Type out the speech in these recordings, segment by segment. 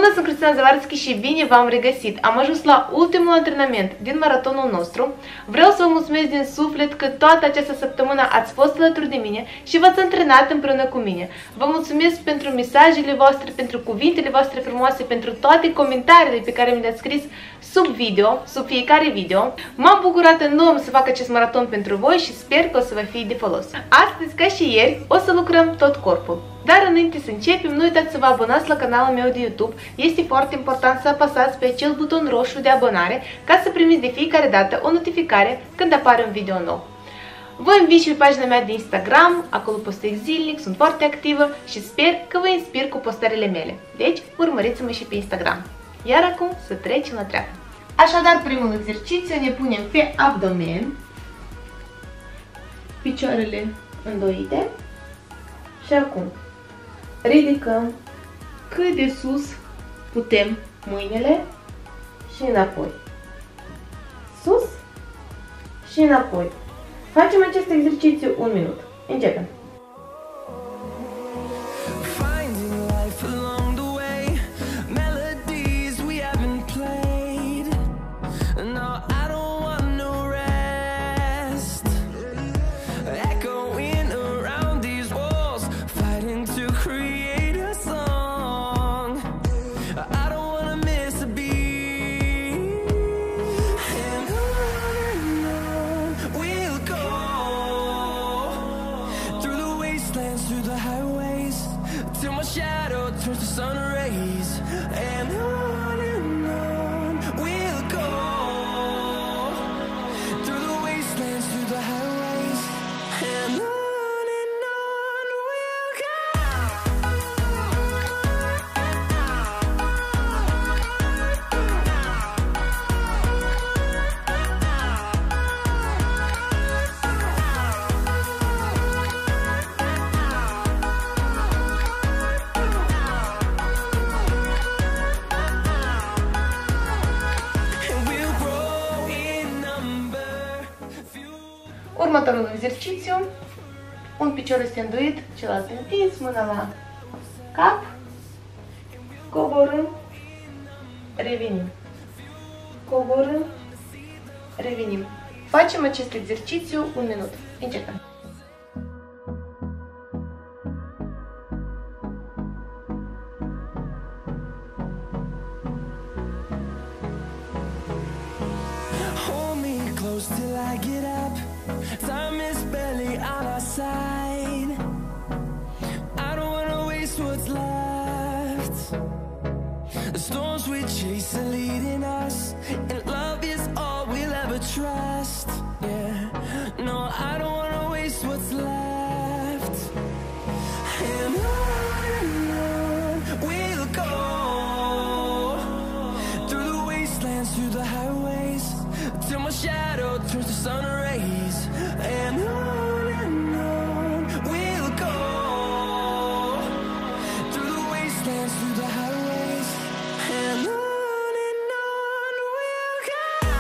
Bună, sunt Cristina Zavarski și bine v-am regăsit! Am ajuns la ultimul antrenament din maratonul nostru. Vreau să vă mulțumesc din suflet că toată această săptămână ați fost alături de mine și v-ați antrenat împreună cu mine. Vă mulțumesc pentru mesajele voastre, pentru cuvintele voastre frumoase, pentru toate comentariile pe care mi le-ați scris sub fiecare video. M-am bucurat enorm să fac acest maraton pentru voi și sper că o să vă fie de folos. Astăzi, ca și ieri, o să lucrăm tot corpul. Dar înainte să începem, nu uitați să vă abonați la canalul meu de YouTube. Este foarte important să apăsați pe acel buton roșu de abonare ca să primiți de fiecare dată o notificare când apare un video nou. Vă invit și pe pagina mea de Instagram, acolo postez zilnic, sunt foarte activă și sper că vă inspir cu postările mele. Deci, urmăriți-mă și pe Instagram. Iar acum să trecem la treabă. Așadar, primul exercițiu ne punem pe abdomen, picioarele îndoite și acum ridicăm cât de sus putem mâinile și înapoi. Sus și înapoi. Facem acest exercițiu 1 minut. Începem! Următorul exercițiu, un picior este înduit, celălalt întins, mâna la cap, coborâm, revenim, coborâm, revenim. Facem acest exercițiu 1 minut. Începem! Till I get up, time is barely on our side. I don't wanna waste what's left. The storms we chase are leading us, and love is all we'll ever trust. Yeah, no, I don't wanna waste what's left. And on we'll go, through the wastelands, through the highways, till my shadow turns to sun rays. And on we'll go, through the wastelands, through the highways. And on we'll go.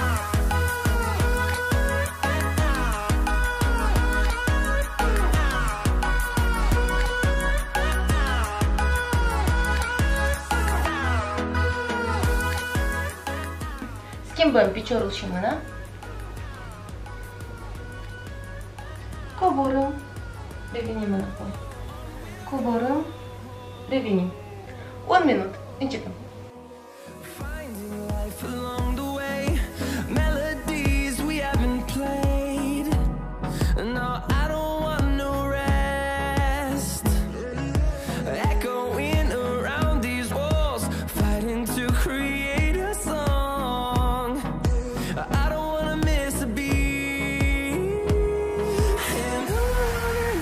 Schimbăm piciorul și mâna. Coborâm, revenim înapoi. Coborâm, revenim. 1 minut. Începem.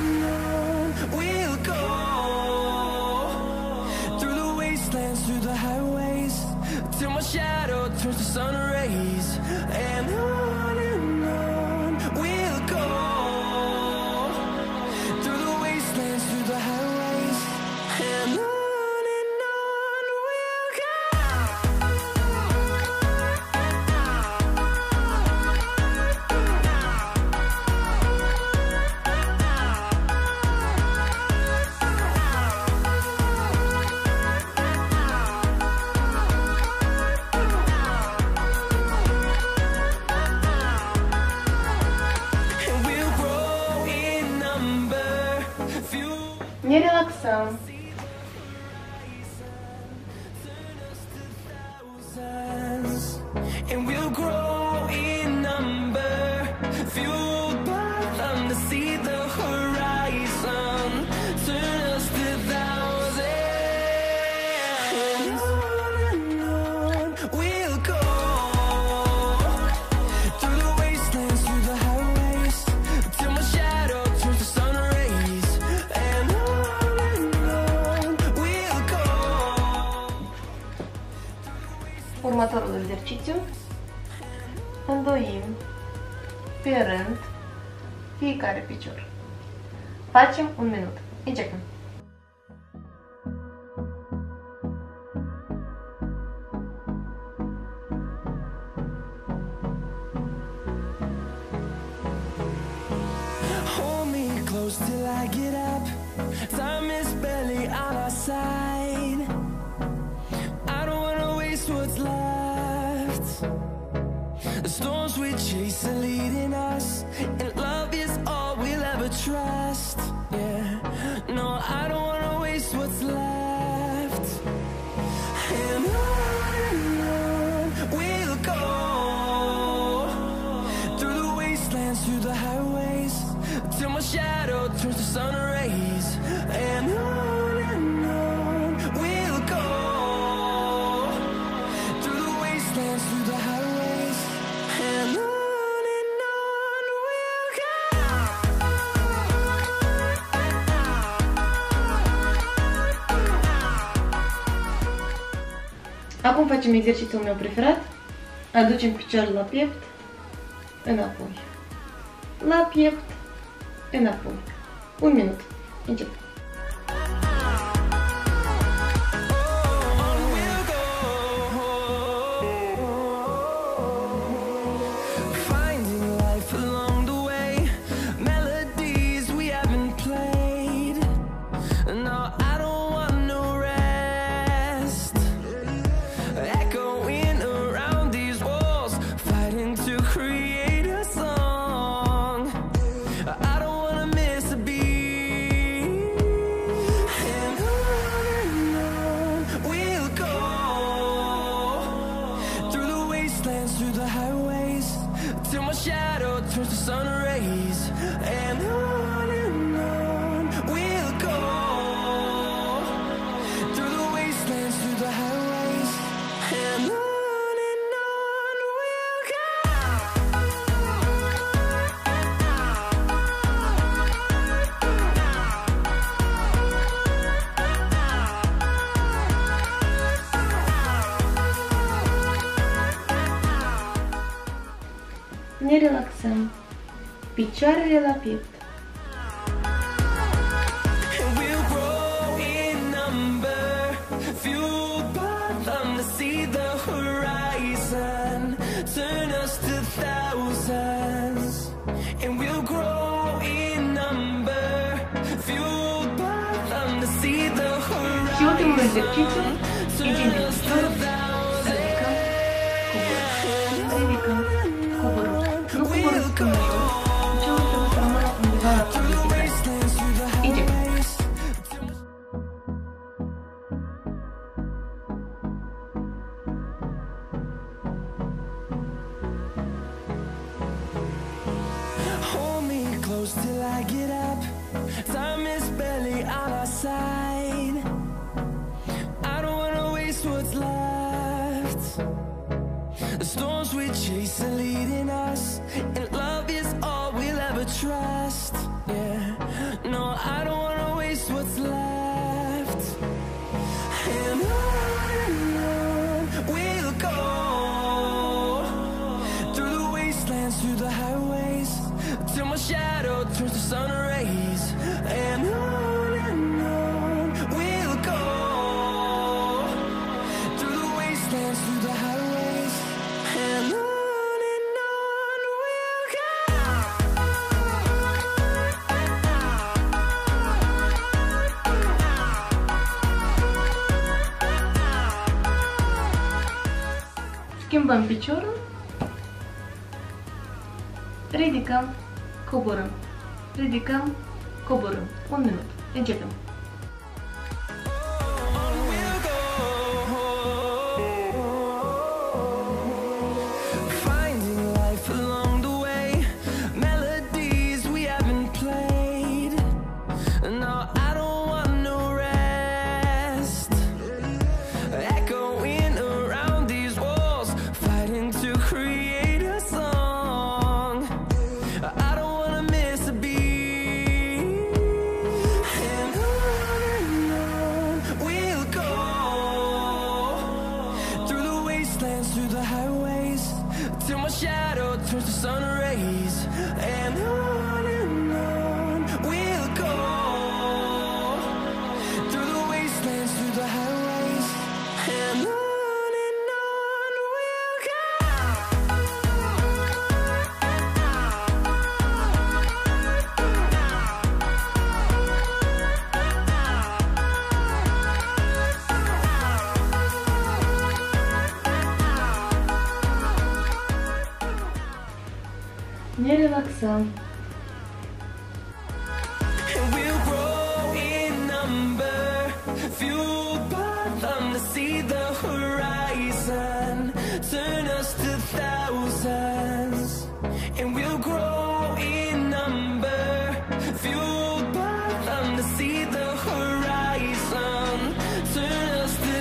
Through the Ne relaxăm. And we'll grow in number, fueled by them to see the horizon, turn us to thousands. And on we'll go, through the wastelands, through the highways, till my shadow turns to sun rays. And on we'll go. Următorul exercițiu. Îndoim pe rând fiecare picior. Facem 1 minut. Începem. Hold me close till I get up. Time is barely on our side. I don't wanna waste what's left. The storms we chase are leading us, and love is all we'll ever trust. Yeah, no, I don't wanna waste what's left. And on we'll go, through the wastelands, through the highways, till my shadow turns to sun rays. And on we'll go, through the wastelands, through the highways. And on we'll go. Acum facem exercițiul meu preferat. Aducem picioarele la piept, înapoi. La piept, înapoi. 1 minut. Începem. Finding life along the way, melodies we haven't played. No, I don't want no rest. Echoing around these walls, fighting to create a song. I don't wanna miss a beat. And on we'll go, through the wastelands, through the highways, till my shadow turns to sun rays. And on we'll go, through the wastelands, through the highways. And on we'll go. Ne relaxăm. Picioarele la piept. And we'll grow in number, fueled by them to see the horizon, turn us to thousands. And we'll grow in number, fueled by them to see the Și ultimul exercițiu. horizon, Împingem turn us to piciorul. thousands. Ridicăm, coborâm. Nu coborâm până jos. Piciorul trebuie să rămână undeva la piept. Începem. Hold me close till I get up. Time is barely on our side. I don't wanna waste what's left. The storms we chase are leading us, and love is all we'll ever trust. Yeah, no, I don't wanna waste what's left. And on we'll go, through the wastelands, through the highways, till my shadow turns to sun rays. And on we'll go, through the wastelands, through the highways. And on we'll go. Schimbăm piciorul. Ridicăm, coborâm. Ridicăm, coborâm. 1 minut. Începem. towards the sun rays, and on we'll go, through the wastelands, through the highways, and on we'll go. Ne relaxăm. And we'll grow in number, fueled by them to see the horizon, turn us to thousands. And we'll grow in number, fueled by them to see the horizon, turn us to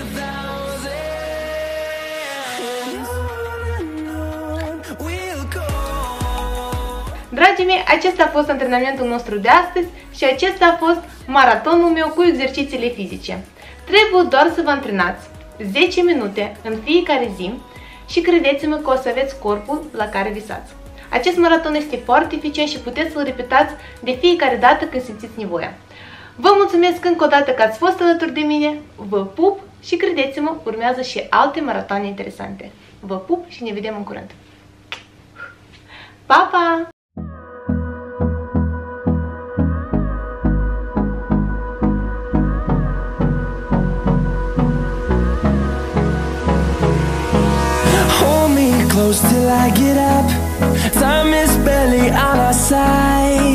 thousands. And on we'll go. Dragii mei, acesta a fost antrenamentul nostru de astăzi și acesta a fost maratonul meu cu exercițiile fizice. Trebuie doar să vă antrenați 10 minute în fiecare zi și credeți-mă că o să aveți corpul la care visați. Acest maraton este foarte eficient și puteți să-l repetați de fiecare dată când simțiți nevoia. Vă mulțumesc încă o dată că ați fost alături de mine, vă pup și credeți-mă, urmează și alte maratoane interesante. Vă pup și ne vedem în curând. Pa, pa! Hold me close till I get up. Time is barely on our side.